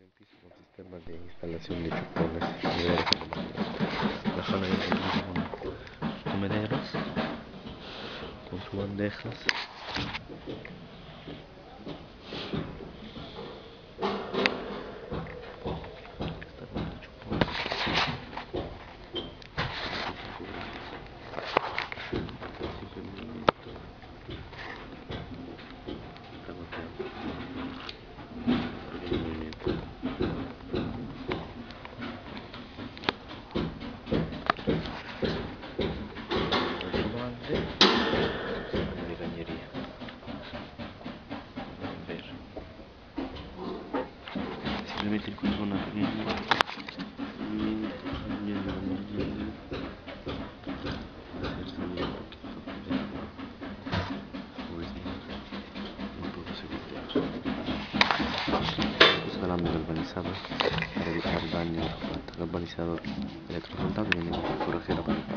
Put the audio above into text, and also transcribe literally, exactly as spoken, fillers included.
primer piso con sistema de instalación de chupones. La sala ya cuenta con sus comederos, con sus bandejas. Está con el chupón. Siempre en movimiento. Está golpeando. Porque en movimiento. El su balde. Baño de cañería. Pueden ver. Simplemente el corazón aprendiendo. Cambiando la mañana. Hacer salir alambre galvanizado para evitar daños. Galvanizador electrofrontal viene con forajero para el